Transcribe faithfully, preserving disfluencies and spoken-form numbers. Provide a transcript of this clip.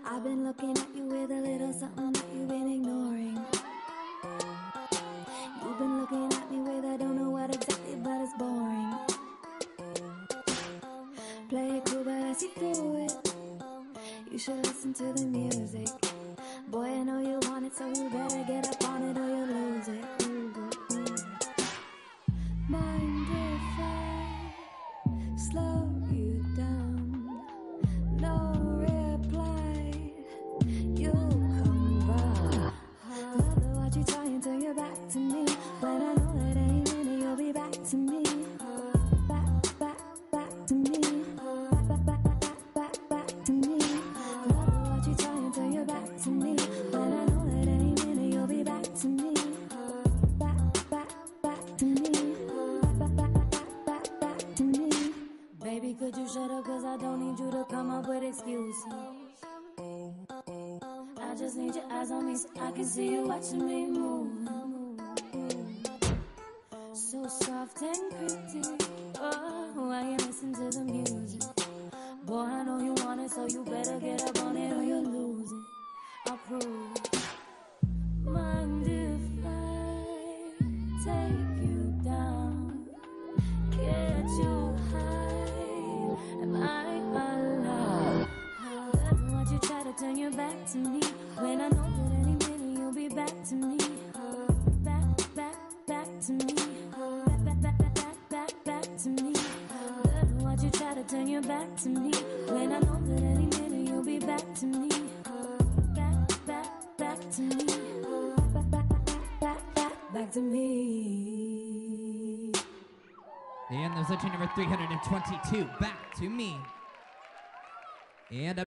I've been looking at you with a little something that you've been ignoring. You've been looking at me with I don't know what exactly, but it's boring. Play it cool, but I see through it. You should listen to the music. Boy, I know you want it, so you better get up on it or you'll lose it. Mind if I slow you down? No reply, you'll come back. Love to watch you try and turn your back to me, when I know that any minute you'll be back to me. Back, back, back to me. Back, back, back, back, back to me. Love to watch you try and turn your back to me, when I know that any minute you'll be back to me. Back, back, back to me. Back, back, back, back, back to me. Baby, could you shut up, cause I don't need you to come up with excuses. I just need your eyes on me so I can see you watching me move. So soft and pretty, oh, while you listen to the music. Boy, I know you want it, so you better get up on it or you'll lose it. I'll prove. Mind if I take you down, get you high? Am I allowed? How watch you try to turn your back to me, when I know that any minute you'll be back to me. Back, back, back to me. Back, back, back, back, back, back, back to me. Love watch you try to turn your back to me, when I know that any minute you'll be back to me. Back, back, back to me. Back, back, back, back, back, back to me. And there's entry number three hundred twenty-two, Back to Me. And